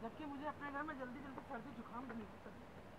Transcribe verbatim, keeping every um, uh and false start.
जबकि मुझे अपने घर में जल्दी जल्दी सर्दी जुकाम भी नहीं होता।